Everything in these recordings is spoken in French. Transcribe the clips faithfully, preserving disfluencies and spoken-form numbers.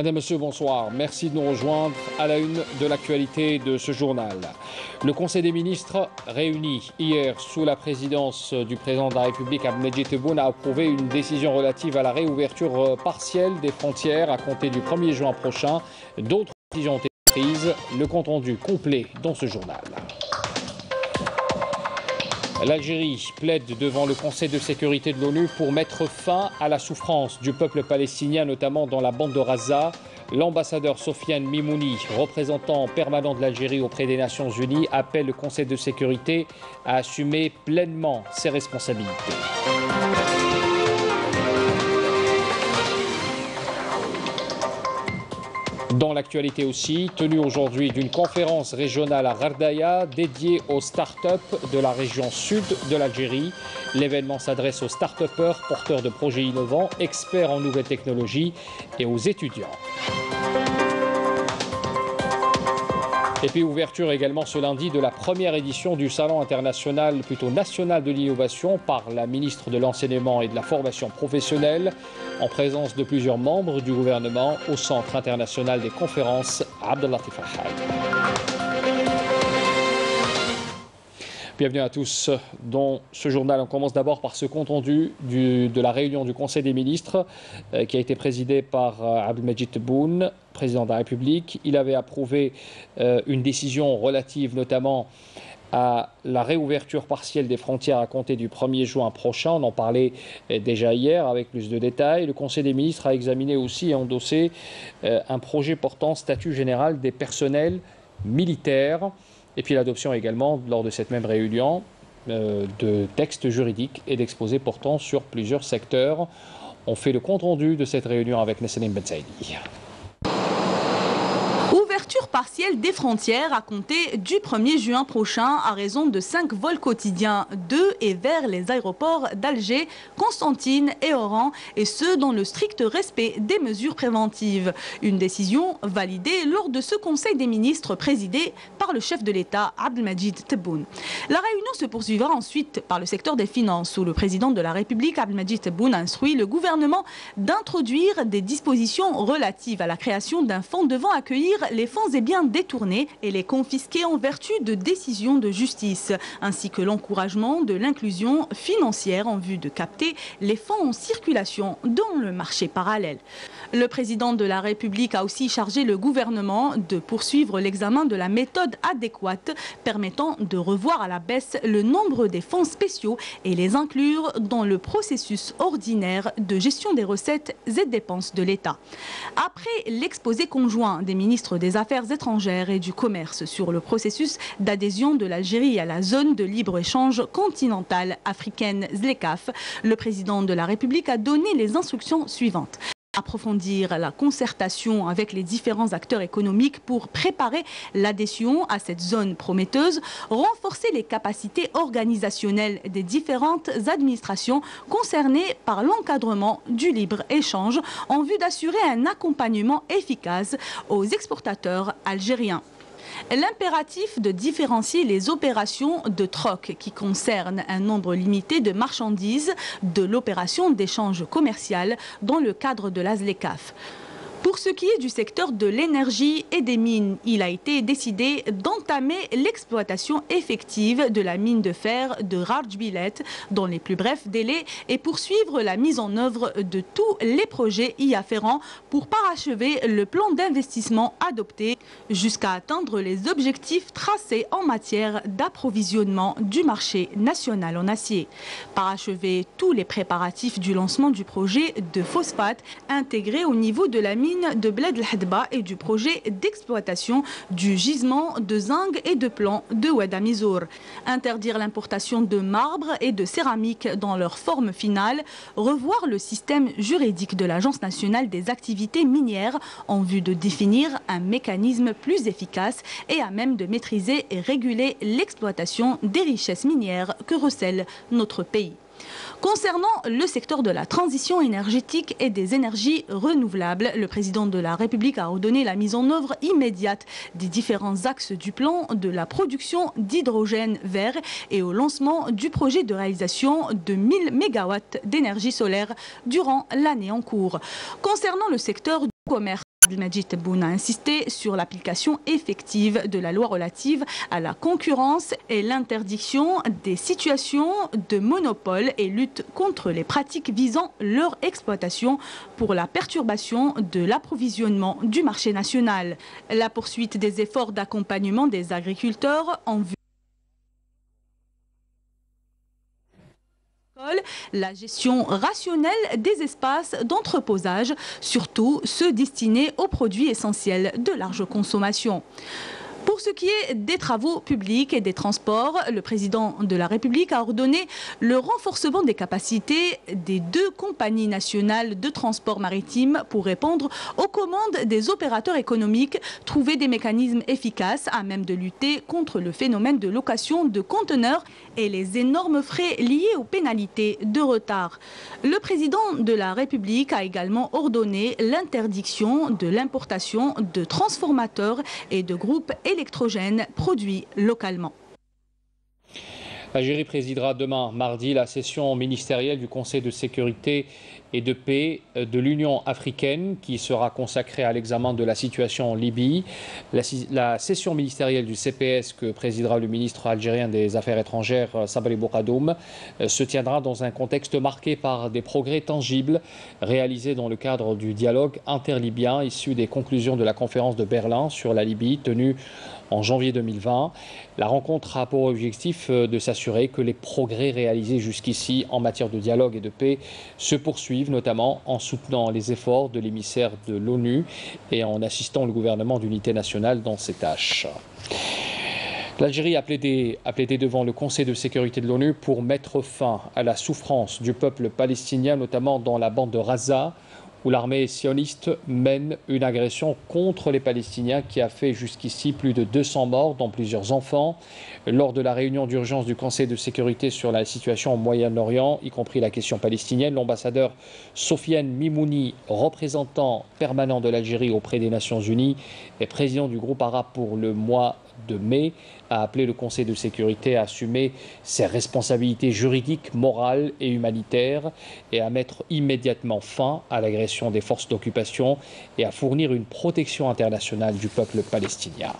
Madame, Monsieur, bonsoir. Merci de nous rejoindre à la une de l'actualité de ce journal. Le Conseil des ministres, réuni hier sous la présidence du président de la République, Abdelmadjid Tebboune, a approuvé une décision relative à la réouverture partielle des frontières à compter du premier juin prochain. D'autres décisions ont été prises. Le compte-rendu complet dans ce journal. L'Algérie plaide devant le Conseil de sécurité de l'ONU pour mettre fin à la souffrance du peuple palestinien, notamment dans la bande de Gaza. L'ambassadeur Sofiane Mimouni, représentant permanent de l'Algérie auprès des Nations Unies, appelle le Conseil de sécurité à assumer pleinement ses responsabilités. Dans l'actualité aussi, tenue aujourd'hui d'une conférence régionale à Ghardaïa dédiée aux start-up de la région sud de l'Algérie. L'événement s'adresse aux start-upers, porteurs de projets innovants, experts en nouvelles technologies et aux étudiants. Et puis ouverture également ce lundi de la première édition du Salon international, plutôt national de l'innovation par la ministre de l'Enseignement et de la Formation professionnelle, en présence de plusieurs membres du gouvernement au Centre international des conférences Abdellatif Al-Haj. Bienvenue à tous dans ce journal. On commence d'abord par ce compte-rendu de la réunion du Conseil des ministres euh, qui a été présidé par euh, Abdelmadjid Tebboune, président de la République. Il avait approuvé euh, une décision relative notamment à la réouverture partielle des frontières à compter du premier juin prochain. On en parlait euh, déjà hier avec plus de détails. Le Conseil des ministres a examiné aussi et endossé euh, un projet portant statut général des personnels militaires. Et puis l'adoption également, lors de cette même réunion, euh, de textes juridiques et d'exposés portant sur plusieurs secteurs. On fait le compte-rendu de cette réunion avec Nesseline Ben Saïdi. Ouverture partielle des frontières à compter du premier juin prochain à raison de cinq vols quotidiens de et vers les aéroports d'Alger, Constantine et Oran, et ce dans le strict respect des mesures préventives. Une décision validée lors de ce Conseil des ministres présidé par le chef de l'État Abdelmadjid Tebboune. La réunion se poursuivra ensuite par le secteur des finances où le président de la République Abdelmadjid Tebboune instruit le gouvernement d'introduire des dispositions relatives à la création d'un fonds devant accueillir les fonds et biens détournés et les confisquer en vertu de décisions de justice, ainsi que l'encouragement de l'inclusion financière en vue de capter les fonds en circulation dans le marché parallèle. Le président de la République a aussi chargé le gouvernement de poursuivre l'examen de la méthode adéquate permettant de revoir à la baisse le nombre des fonds spéciaux et les inclure dans le processus ordinaire de gestion des recettes et dépenses de l'État. Après l'exposé conjoint des ministres des Affaires étrangères et du commerce sur le processus d'adhésion de l'Algérie à la zone de libre-échange continentale africaine ZLECAf, le président de la République a donné les instructions suivantes. Approfondir la concertation avec les différents acteurs économiques pour préparer l'adhésion à cette zone prometteuse, renforcer les capacités organisationnelles des différentes administrations concernées par l'encadrement du libre-échange en vue d'assurer un accompagnement efficace aux exportateurs algériens. L'impératif de différencier les opérations de troc qui concernent un nombre limité de marchandises de l'opération d'échange commercial dans le cadre de la ZLECAf. Pour ce qui est du secteur de l'énergie et des mines, il a été décidé d'entamer l'exploitation effective de la mine de fer de Rardjbilet dans les plus brefs délais et poursuivre la mise en œuvre de tous les projets y afférents pour parachever le plan d'investissement adopté jusqu'à atteindre les objectifs tracés en matière d'approvisionnement du marché national en acier. Parachever tous les préparatifs du lancement du projet de phosphate intégré au niveau de la mine de Bled el-Hadba et du projet d'exploitation du gisement de zinc et de plomb de Ouadamizour. Interdire l'importation de marbre et de céramique dans leur forme finale. Revoir le système juridique de l'Agence nationale des activités minières en vue de définir un mécanisme plus efficace et à même de maîtriser et réguler l'exploitation des richesses minières que recèle notre pays. Concernant le secteur de la transition énergétique et des énergies renouvelables, le président de la République a ordonné la mise en œuvre immédiate des différents axes du plan de la production d'hydrogène vert et au lancement du projet de réalisation de mille mégawatts d'énergie solaire durant l'année en cours. Concernant le secteur du commerce, Abdelmajid Tebboune a insisté sur l'application effective de la loi relative à la concurrence et l'interdiction des situations de monopole et lutte contre les pratiques visant leur exploitation pour la perturbation de l'approvisionnement du marché national. La poursuite des efforts d'accompagnement des agriculteurs en vue la gestion rationnelle des espaces d'entreposage, surtout ceux destinés aux produits essentiels de large consommation. Pour ce qui est des travaux publics et des transports, le président de la République a ordonné le renforcement des capacités des deux compagnies nationales de transport maritime pour répondre aux commandes des opérateurs économiques, trouver des mécanismes efficaces à même de lutter contre le phénomène de location de conteneurs et les énormes frais liés aux pénalités de retard. Le président de la République a également ordonné l'interdiction de l'importation de transformateurs et de groupes électrogènes produits localement. L'Algérie présidera demain, mardi, la session ministérielle du Conseil de sécurité et de paix de l'Union africaine qui sera consacrée à l'examen de la situation en Libye. La, la session ministérielle du C P S que présidera le ministre algérien des Affaires étrangères, Sabri Bourgadoum, se tiendra dans un contexte marqué par des progrès tangibles réalisés dans le cadre du dialogue interlibyen issu des conclusions de la conférence de Berlin sur la Libye tenue en janvier deux mille vingt. La rencontre a pour objectif de s'assurer que les progrès réalisés jusqu'ici en matière de dialogue et de paix se poursuivent, notamment en soutenant les efforts de l'émissaire de l'ONU et en assistant le gouvernement d'unité nationale dans ses tâches. L'Algérie a plaidé, a plaidé devant le Conseil de sécurité de l'ONU pour mettre fin à la souffrance du peuple palestinien, notamment dans la bande de Gaza, où l'armée sioniste mène une agression contre les Palestiniens qui a fait jusqu'ici plus de deux cents morts, dont plusieurs enfants. Lors de la réunion d'urgence du Conseil de sécurité sur la situation au Moyen-Orient, y compris la question palestinienne, l'ambassadeur Sofiane Mimouni, représentant permanent de l'Algérie auprès des Nations Unies et président du groupe arabe pour le mois de mai, a appelé le Conseil de sécurité à assumer ses responsabilités juridiques, morales et humanitaires et à mettre immédiatement fin à l'agression des forces d'occupation et à fournir une protection internationale du peuple palestinien.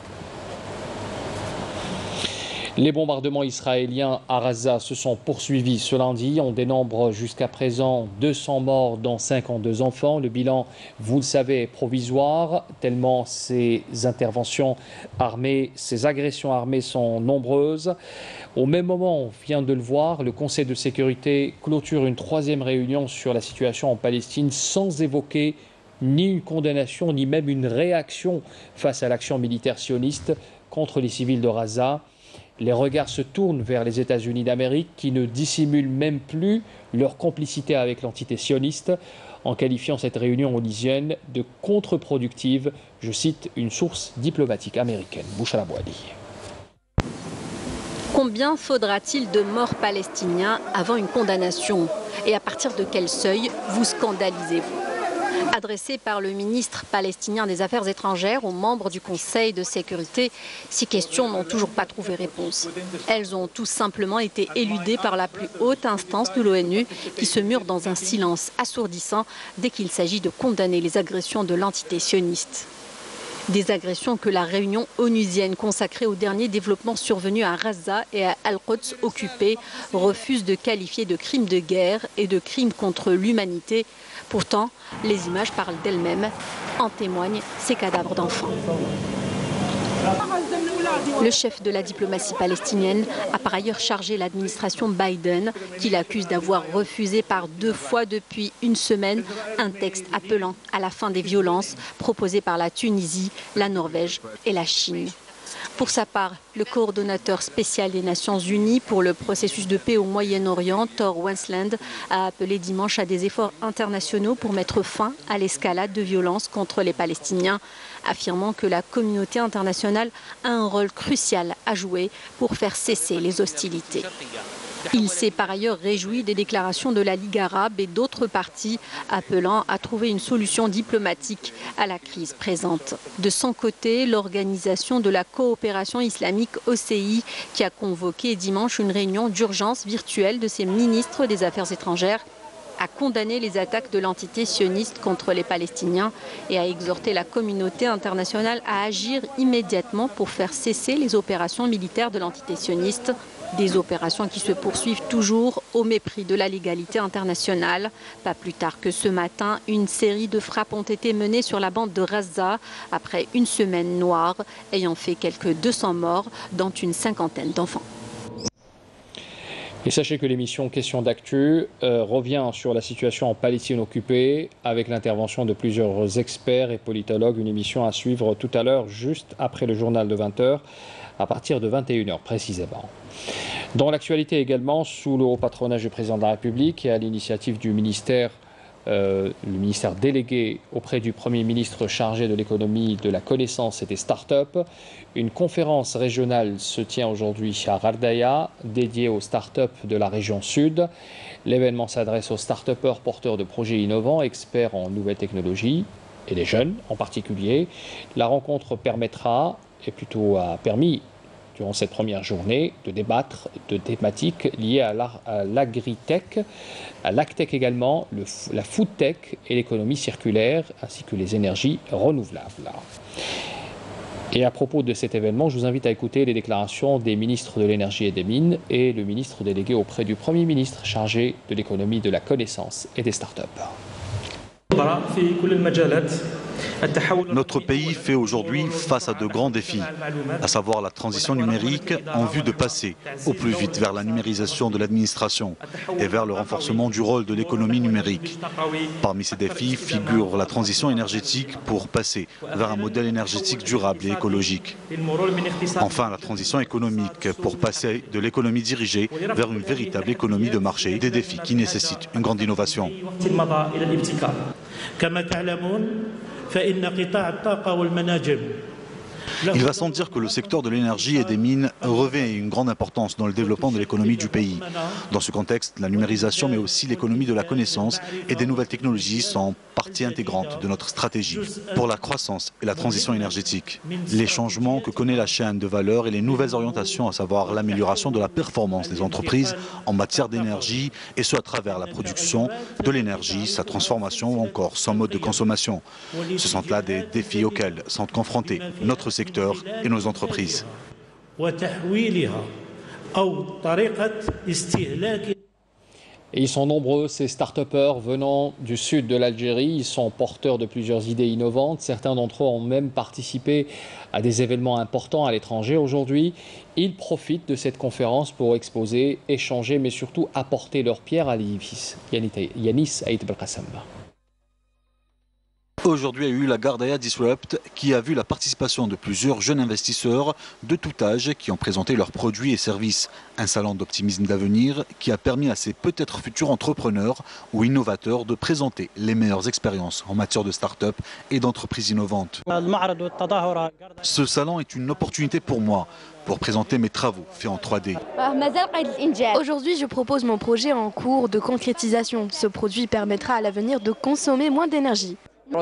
Les bombardements israéliens à Gaza se sont poursuivis ce lundi. On dénombre jusqu'à présent deux cents morts, dont cinquante-deux enfants. Le bilan, vous le savez, est provisoire, tellement ces interventions armées, ces agressions armées sont nombreuses. Au même moment, on vient de le voir, le Conseil de sécurité clôture une troisième réunion sur la situation en Palestine sans évoquer ni une condamnation, ni même une réaction face à l'action militaire sioniste contre les civils de Gaza. Les regards se tournent vers les États-Unis d'Amérique qui ne dissimulent même plus leur complicité avec l'entité sioniste en qualifiant cette réunion onusienne de contre-productive, je cite une source diplomatique américaine. Bouchra Bouali. Combien faudra-t-il de morts palestiniens avant une condamnation? Et à partir de quel seuil vous scandalisez-vous? Adressé par le ministre palestinien des Affaires étrangères aux membres du Conseil de sécurité, ces questions n'ont toujours pas trouvé réponse. Elles ont tout simplement été éludées par la plus haute instance de l'ONU qui se mure dans un silence assourdissant dès qu'il s'agit de condamner les agressions de l'entité sioniste. Des agressions que la réunion onusienne consacrée aux derniers développements survenus à Gaza et à Al-Quds occupé refuse de qualifier de crimes de guerre et de crimes contre l'humanité. Pourtant, les images parlent d'elles-mêmes, en témoignent ces cadavres d'enfants. Le chef de la diplomatie palestinienne a par ailleurs chargé l'administration Biden, qu'il accuse d'avoir refusé par deux fois depuis une semaine un texte appelant à la fin des violences proposé par la Tunisie, la Norvège et la Chine. Pour sa part, le coordonnateur spécial des Nations Unies pour le processus de paix au Moyen-Orient, Thor Wensland, a appelé dimanche à des efforts internationaux pour mettre fin à l'escalade de violence contre les Palestiniens, affirmant que la communauté internationale a un rôle crucial à jouer pour faire cesser les hostilités. Il s'est par ailleurs réjoui des déclarations de la Ligue arabe et d'autres partis appelant à trouver une solution diplomatique à la crise présente. De son côté, l'Organisation de la coopération islamique O C I, qui a convoqué dimanche une réunion d'urgence virtuelle de ses ministres des Affaires étrangères, a condamné les attaques de l'entité sioniste contre les Palestiniens et a exhorté la communauté internationale à agir immédiatement pour faire cesser les opérations militaires de l'entité sioniste. Des opérations qui se poursuivent toujours au mépris de la légalité internationale. Pas plus tard que ce matin, une série de frappes ont été menées sur la bande de Gaza après une semaine noire, ayant fait quelques deux cents morts, dont une cinquantaine d'enfants. Et sachez que l'émission Questions d'actu euh, revient sur la situation en Palestine occupée avec l'intervention de plusieurs experts et politologues. Une émission à suivre tout à l'heure, juste après le journal de vingt heures, à partir de vingt et une heures précisément. Dans l'actualité également, sous le haut patronage du président de la République et à l'initiative du ministère, euh, le ministère délégué auprès du Premier ministre chargé de l'économie, de la connaissance et des start-up, une conférence régionale se tient aujourd'hui à Ghardaïa, dédiée aux start-up de la région sud. L'événement s'adresse aux start-upers porteurs de projets innovants, experts en nouvelles technologies, et les jeunes en particulier. La rencontre permettra, et plutôt a permis, durant cette première journée, de débattre de thématiques liées à l'agritech, à l'agtech également, le, la foodtech et l'économie circulaire, ainsi que les énergies renouvelables. Et à propos de cet événement, je vous invite à écouter les déclarations des ministres de l'énergie et des mines et le ministre délégué auprès du Premier ministre chargé de l'économie, de la connaissance et des start-up. Notre pays fait aujourd'hui face à de grands défis, à savoir la transition numérique en vue de passer au plus vite vers la numérisation de l'administration et vers le renforcement du rôle de l'économie numérique. Parmi ces défis figure la transition énergétique pour passer vers un modèle énergétique durable et écologique. Enfin, la transition économique pour passer de l'économie dirigée vers une véritable économie de marché, des défis qui nécessitent une grande innovation. Il va sans dire que le secteur de l'énergie et des mines revêt une grande importance dans le développement de l'économie du pays. Dans ce contexte, la numérisation mais aussi l'économie de la connaissance et des nouvelles technologies sont partie intégrante de notre stratégie pour la croissance et la transition énergétique. Les changements que connaît la chaîne de valeur et les nouvelles orientations, à savoir l'amélioration de la performance des entreprises en matière d'énergie et ce à travers la production de l'énergie, sa transformation ou encore son mode de consommation. Ce sont là des défis auxquels sont confrontés notre secteur et nos entreprises. Et ils sont nombreux, ces start-upers venant du sud de l'Algérie. Ils sont porteurs de plusieurs idées innovantes. Certains d'entre eux ont même participé à des événements importants à l'étranger aujourd'hui. Ils profitent de cette conférence pour exposer, échanger, mais surtout apporter leur pierre à l'édifice. Yanis Aït Belkacem. Aujourd'hui a eu la Ghardaïa Disrupt qui a vu la participation de plusieurs jeunes investisseurs de tout âge qui ont présenté leurs produits et services. Un salon d'optimisme d'avenir qui a permis à ces peut-être futurs entrepreneurs ou innovateurs de présenter les meilleures expériences en matière de start-up et d'entreprises innovantes. Ce salon est une opportunité pour moi pour présenter mes travaux faits en trois D. Aujourd'hui, je propose mon projet en cours de concrétisation. Ce produit permettra à l'avenir de consommer moins d'énergie.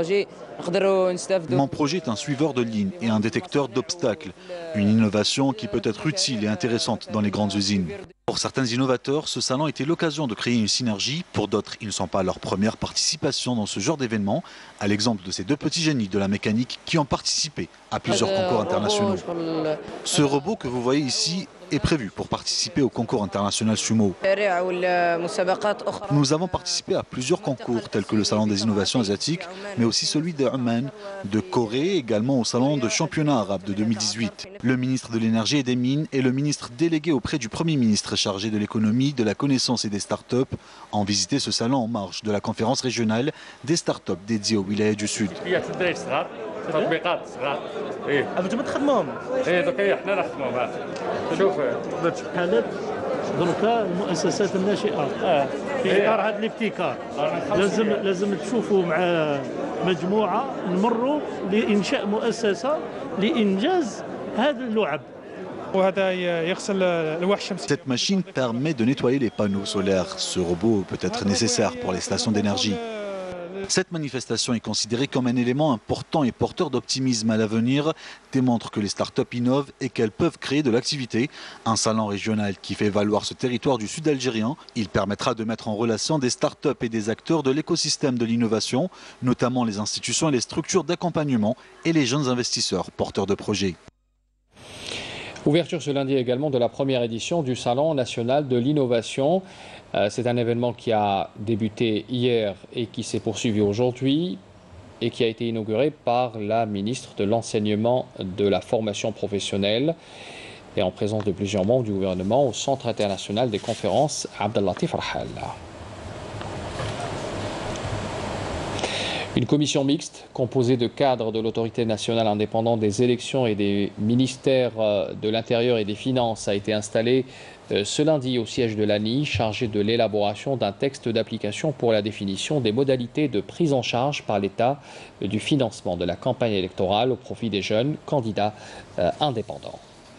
Mon projet est un suiveur de ligne et un détecteur d'obstacles. Une innovation qui peut être utile et intéressante dans les grandes usines. Pour certains innovateurs, ce salon était l'occasion de créer une synergie. Pour d'autres, ils ne sont pas leur première participation dans ce genre d'événement, à l'exemple de ces deux petits génies de la mécanique qui ont participé à plusieurs concours internationaux. Ce robot que vous voyez ici est prévu pour participer au concours international Sumo. Nous avons participé à plusieurs concours tels que le Salon des innovations asiatiques, mais aussi celui de Oman, de Corée, également au Salon de championnat arabe de deux mille dix-huit. Le ministre de l'énergie et des mines et le ministre délégué auprès du Premier ministre chargé de l'économie, de la connaissance et des start-up ont visité ce salon en marge de la conférence régionale des start-up dédiées au wilaya du Sud. تطبيقات صغار ايه انتم تخدموهم ايه دوكا حنا نخدموهم شوف حالات دركا المؤسسات الناشئه في اطار هذا الابتكار لازم لازم تشوفوا مع مجموعه نمروا لانشاء مؤسسه لانجاز هذا اللعب. Cette machine permet de nettoyer les panneaux solaires. Ce robot peut être nécessaire pour les stations d'énergie. Cette manifestation est considérée comme un élément important et porteur d'optimisme à l'avenir, démontre que les startups innovent et qu'elles peuvent créer de l'activité. Un salon régional qui fait valoir ce territoire du sud algérien. Il permettra de mettre en relation des startups et des acteurs de l'écosystème de l'innovation, notamment les institutions et les structures d'accompagnement et les jeunes investisseurs porteurs de projets. Ouverture ce lundi également de la première édition du Salon national de l'innovation. Euh, c'est un événement qui a débuté hier et qui s'est poursuivi aujourd'hui et qui a été inauguré par la ministre de l'Enseignement de la formation professionnelle et en présence de plusieurs membres du gouvernement au Centre international des conférences Abdellatif Rahal. Une commission mixte composée de cadres de l'autorité nationale indépendante des élections et des ministères de l'Intérieur et des Finances a été installée ce lundi au siège de l'A N I, chargée de l'élaboration d'un texte d'application pour la définition des modalités de prise en charge par l'État du financement de la campagne électorale au profit des jeunes candidats indépendants.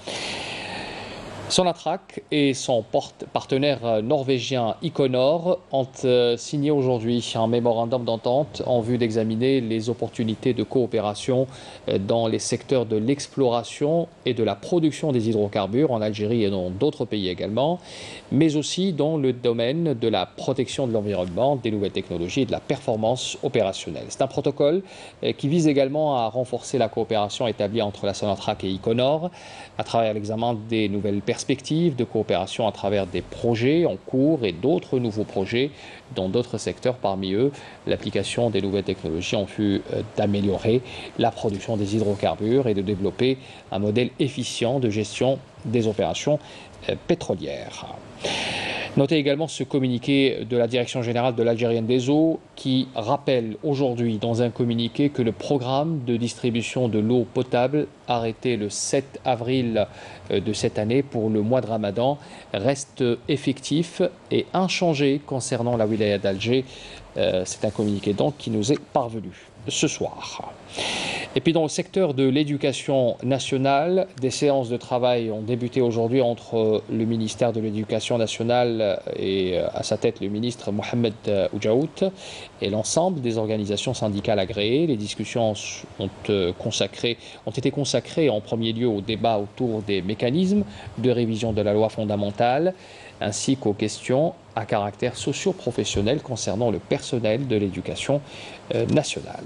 Sonatrach et son partenaire norvégien Iconor ont signé aujourd'hui un mémorandum d'entente en vue d'examiner les opportunités de coopération dans les secteurs de l'exploration et de la production des hydrocarbures en Algérie et dans d'autres pays également, mais aussi dans le domaine de la protection de l'environnement, des nouvelles technologies et de la performance opérationnelle. C'est un protocole qui vise également à renforcer la coopération établie entre la Sonatrach et Iconor à travers l'examen des nouvelles perspectives de coopération à travers des projets en cours et d'autres nouveaux projets dans d'autres secteurs, parmi eux l'application des nouvelles technologies en vue d'améliorer la production des hydrocarbures et de développer un modèle efficient de gestion des opérations pétrolières. Notez également ce communiqué de la Direction générale de l'Algérienne des eaux qui rappelle aujourd'hui dans un communiqué que le programme de distribution de l'eau potable arrêté le sept avril de cette année pour le mois de Ramadan reste effectif et inchangé concernant la wilaya d'Alger. Euh, c'est un communiqué donc qui nous est parvenu ce soir. Et puis dans le secteur de l'éducation nationale, des séances de travail ont débuté aujourd'hui entre le ministère de l'Éducation nationale et à sa tête le ministre Mohamed Oujaout et l'ensemble des organisations syndicales agréées. Les discussions ont, consacré, ont été consacrées en premier lieu au débat autour des mécanismes de révision de la loi fondamentale ainsi qu'aux questions à caractère socio-professionnel concernant le personnel de l'éducation nationale.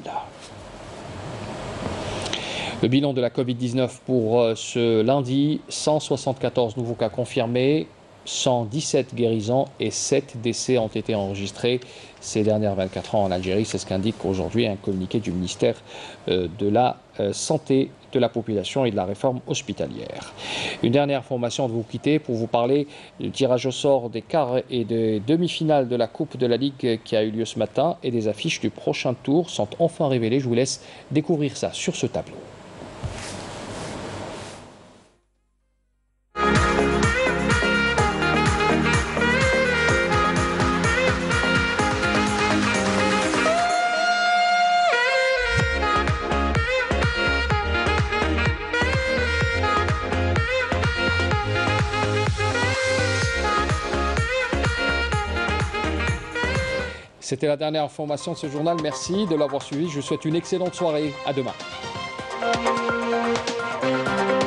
Le bilan de la Covid dix-neuf pour ce lundi, cent soixante-quatorze nouveaux cas confirmés, cent dix-sept guérisons et sept décès ont été enregistrés ces dernières vingt-quatre heures en Algérie. C'est ce qu'indique aujourd'hui un communiqué du ministère de la Santé de la population et de la réforme hospitalière. Une dernière information de vous quitter pour vous parler du tirage au sort des quarts et des demi-finales de la Coupe de la Ligue qui a eu lieu ce matin et des affiches du prochain tour sont enfin révélées. Je vous laisse découvrir ça sur ce tableau. C'était la dernière information de ce journal. Merci de l'avoir suivi. Je vous souhaite une excellente soirée. À demain.